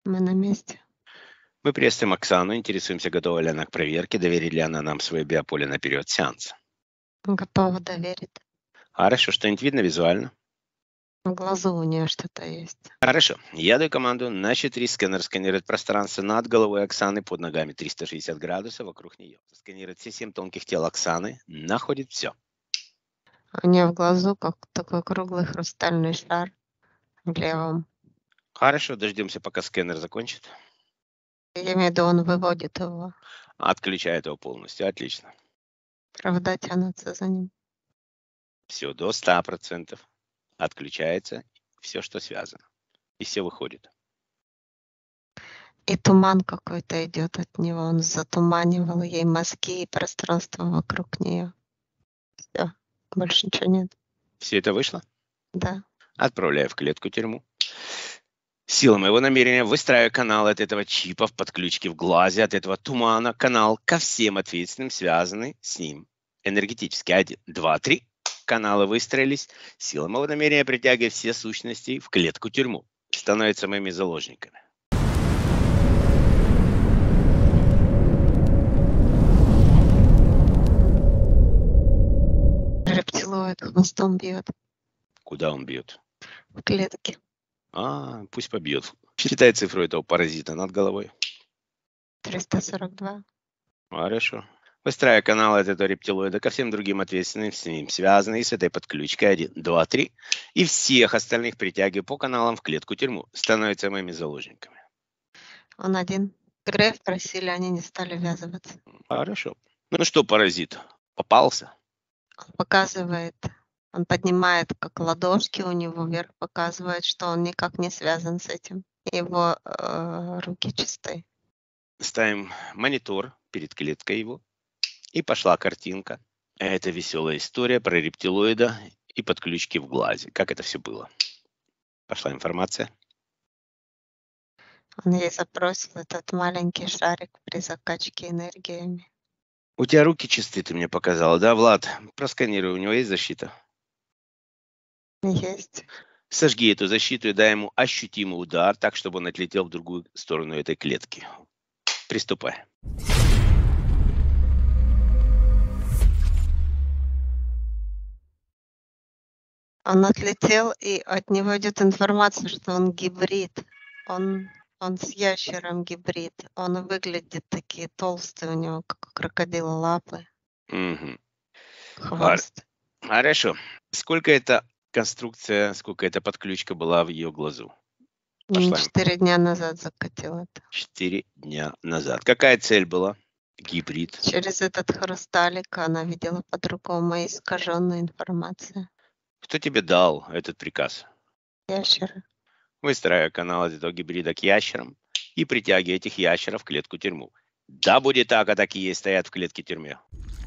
Мы на месте. Мы приветствуем Оксану, интересуемся, готова ли она к проверке, доверит ли она нам свое биополе на период сеанса. Готова доверить. Хорошо, что-нибудь видно визуально? В глазу у нее что-то есть. Хорошо, я даю команду на 4 сканер сканирует пространство над головой Оксаны, под ногами 360 градусов вокруг нее. Сканирует все 7 тонких тел Оксаны, находит все. У нее в глазу как такой круглый хрустальный шар в левом. Хорошо, дождемся, пока сканер закончит. Я имею в виду, он выводит его. Отключает его полностью, отлично. Провода тянутся за ним. Все до 100%. Отключается все, что связано. И все выходит. И туман какой-то идет от него. Он затуманивал ей мозги и пространство вокруг нее. Все, больше ничего нет. Все это вышло? Да. Отправляю в клетку тюрьму. Сила моего намерения выстраиваю канал от этого чипа в подключке в глазе, от этого тумана, канал ко всем ответственным, связанный с ним энергетически. 1, 2, 3. Каналы выстроились. Сила моего намерения притягивает все сущности в клетку тюрьму. Становятся моими заложниками. Рептилоид хвостом бьет Куда он бьет? в клетке. Пусть побьет. Считай цифру этого паразита над головой. 342. Хорошо. Выстраивая канал от этого рептилоида ко всем другим ответственным с ним, связанные с этой подключкой 1, 2, 3. И всех остальных притягиваю по каналам в клетку тюрьму. Становятся моими заложниками. Он один. Греф просили, они не стали ввязываться. Хорошо. Ну что, паразит, попался? Он показывает, он поднимает как ладошки у него вверх, показывает, что он никак не связан с этим. Его руки чистые. Ставим монитор перед клеткой его. И пошла картинка. Это веселая история про рептилоида и подключки в глазе. Как это все было? Пошла информация. Он ей забросил этот маленький шарик при закачке энергиями. У тебя руки чистые, ты мне показала, да, Влад? Просканируй, у него есть защита? Есть. Сожги эту защиту и дай ему ощутимый удар, так, чтобы он отлетел в другую сторону этой клетки. Приступай. Он отлетел, и от него идет информация, что он гибрид. Он с ящером гибрид. Он выглядит такие толстые, у него как у крокодила лапы, Угу. хвост. Хорошо. Сколько эта конструкция, сколько эта подключка была в ее глазу? Пошла. 4 дня назад закатил это. 4 дня назад. Какая цель была? Гибрид. Через этот хрусталик она видела по-другому искаженную информацию. Кто тебе дал этот приказ? Ящеры. Выстраивай канал от этого гибрида к ящерам и притягивай этих ящеров в клетку тюрьму. Да будет так, а такие стоят в клетке тюрьме.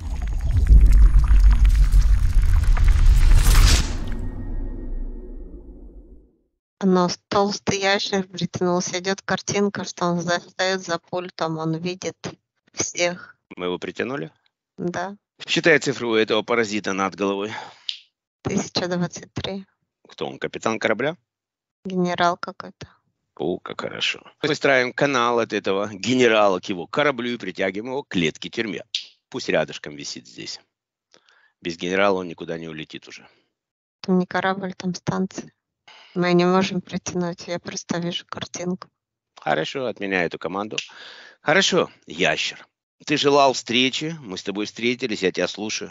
Но толстый ящер притянулся. Идет картинка, что он стоит за пультом, он видит всех. Мы его притянули? Да. Считай цифру этого паразита над головой. 1023. Кто он, капитан корабля? Генерал какой-то. О, как хорошо. Выстраиваем канал от этого генерала к его кораблю и притягиваем его к клетке тюрьме. Пусть рядышком висит здесь. Без генерала он никуда не улетит уже. Там не корабль, там станция. Мы не можем притянуть, я просто вижу картинку. Хорошо, отменяю эту команду. Хорошо, ящер. Ты желал встречи, мы с тобой встретились, я тебя слушаю.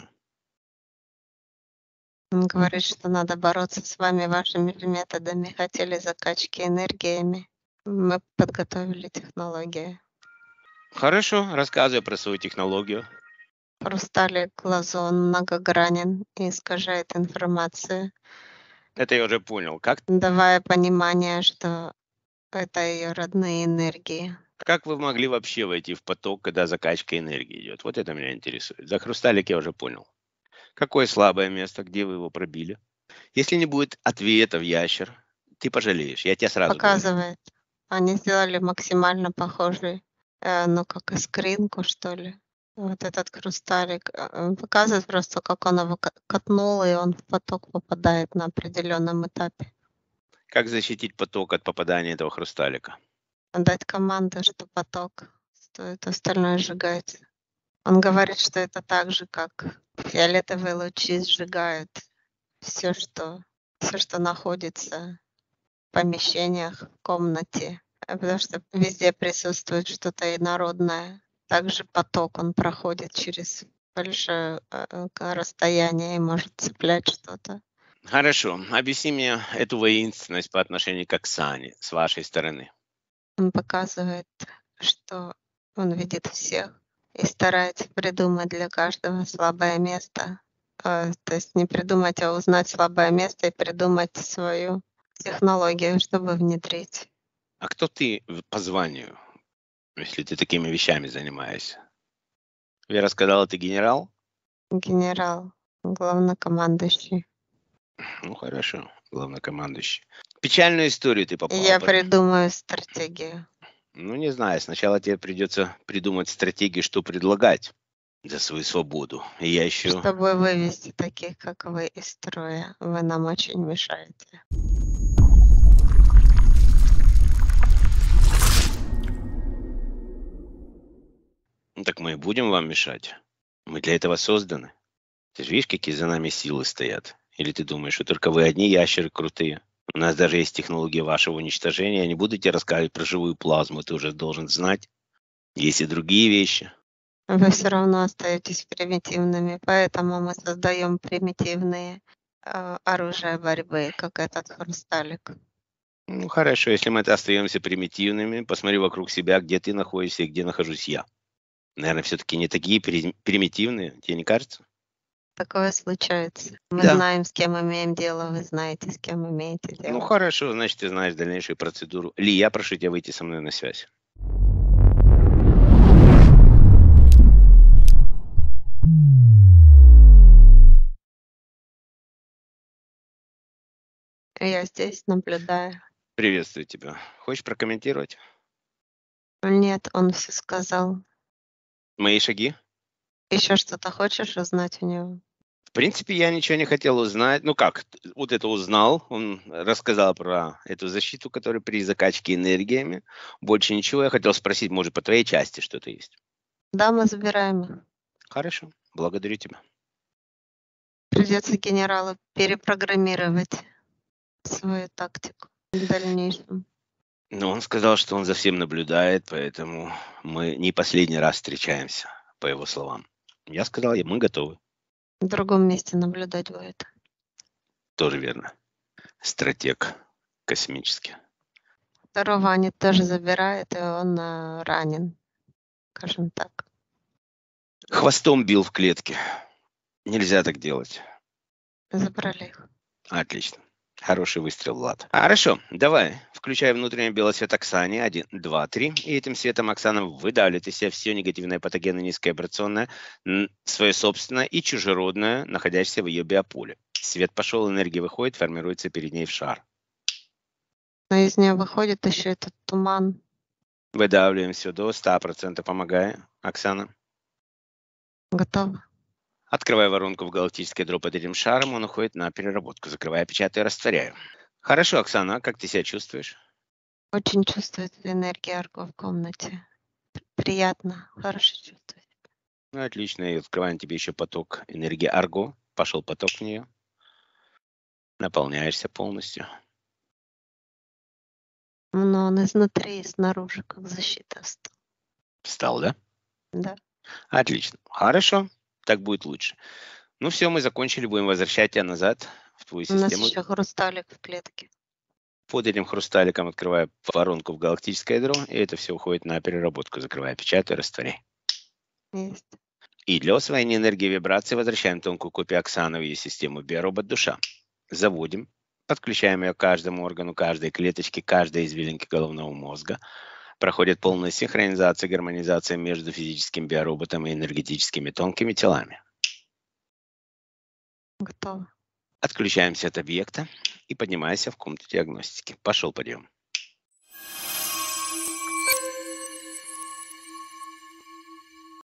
Он говорит, что надо бороться с вами вашими же методами. Хотели закачки энергиями. Мы подготовили технологии. Хорошо, рассказывай про свою технологию. Хрусталик глазу, он многогранен и искажает информацию, Это я уже понял. давая понимание, что это ее родные энергии. Как вы могли вообще войти в поток, когда закачка энергии идет? Вот это меня интересует. За хрусталик я уже понял. Какое слабое место, где вы его пробили? Если не будет ответа в ящер, ты пожалеешь. Я тебя сразу говорю. Показывает. Они сделали максимально похожий, как искринку, что ли. Вот этот хрусталик. Показывает просто, как он его катнул, и он в поток попадает на определенном этапе. Как защитить поток от попадания этого хрусталика? дать команду, что поток стоит, остальное сжигается. Он говорит, что это так же, как фиолетовые лучи сжигают все, что находится в помещениях, в комнате, потому что везде присутствует что-то инородное. Также поток, он проходит через большое расстояние и может цеплять что-то. Хорошо. Объясни мне эту воинственность по отношению к Оксане с вашей стороны. Он показывает, что он видит всех и старается придумать для каждого слабое место. То есть не придумать, а узнать слабое место и придумать свою технологию, чтобы внедрить. А кто ты по званию, если ты такими вещами занимаешься? Вера сказала, ты генерал? Генерал, главнокомандующий. Ну, хорошо, главнокомандующий. Печальную историю ты попал. Я придумаю стратегию. Ну, не знаю. Сначала тебе придется придумать стратегию, что предлагать за свою свободу. И я еще... Чтобы вывести таких, как вы, из строя. Вы нам очень мешаете. Ну, так мы и будем вам мешать. Мы для этого созданы. Ты же видишь, какие за нами силы стоят? Или ты думаешь, что только вы одни ящеры крутые? У нас даже есть технология вашего уничтожения. Я не буду тебе рассказывать про живую плазму, ты уже должен знать. Есть и другие вещи. Вы все равно остаетесь примитивными, поэтому мы создаем примитивные оружия борьбы, как этот хрусталик. Ну, хорошо, если мы остаемся примитивными, посмотри вокруг себя, где ты находишься и где нахожусь я. Наверное, все-таки не такие примитивные, тебе не кажется? Такое случается. Мы Да. знаем, с кем имеем дело, вы знаете, с кем имеете дело. Ну, хорошо, значит, ты знаешь дальнейшую процедуру. Ли, я прошу тебя выйти со мной на связь. Я здесь наблюдаю. Приветствую тебя. Хочешь прокомментировать Нет, он все сказал. мои шаги? Еще что-то хочешь узнать у него? В принципе, я ничего не хотел узнать. Ну как, вот это узнал. Он рассказал про эту защиту, которая при закачке энергиями. Больше ничего. Я хотел спросить, может, по твоей части что-то есть? Да, мы забираем их. Хорошо, благодарю тебя. Придется генералу перепрограммировать свою тактику в дальнейшем. Но он сказал, что он за всем наблюдает, поэтому мы не последний раз встречаемся, по его словам. Я сказал, мы готовы. В другом месте наблюдать будет. Тоже верно. Стратег космический. Второго они тоже забирают, и он ранен, скажем так. Хвостом бил в клетке. Нельзя так делать. Забрали их. Отлично. Хороший выстрел, Влад. Хорошо, давай. Включай внутренний белый свет Оксане. 1, 2, 3. И этим светом Оксана выдавливает из себя все негативное патогенное низковибрационное, свое собственное и чужеродное, находящееся в ее биополе. Свет пошел, энергия выходит, формируется перед ней в шар. Но из нее выходит еще этот туман. Выдавливаем все до 100%. Помогай, Оксана. Готово. Открываю воронку в галактический дроп под этим шаром, он уходит на переработку. Закрываю, печатаю, растворяю. Хорошо, Оксана, как ты себя чувствуешь? Очень чувствуется энергия Арго в комнате. Приятно, хорошо чувствую. Ну, отлично, и открываем тебе еще поток энергии Арго. Пошел поток в нее. Наполняешься полностью. Но он изнутри и снаружи, как защита встал. Встал, да? Да. Отлично. Хорошо, так будет лучше. Ну все, мы закончили, будем возвращать тебя назад в твою У нас систему. еще хрусталик в клетке. Под этим хрусталиком открываю воронку в галактическое ядро, и это все уходит на переработку. Закрываю, печатаю, растворяй. Есть. И для усвоения энергии вибрации возвращаем тонкую копию Оксаны в ее систему биоробот душа. Заводим, подключаем ее к каждому органу, каждой клеточке, каждой извилинке головного мозга. Проходит полная синхронизация, гармонизация между физическим биороботом и энергетическими тонкими телами. Готово. Отключаемся от объекта и поднимаемся в комнату диагностики. Пошел подъем.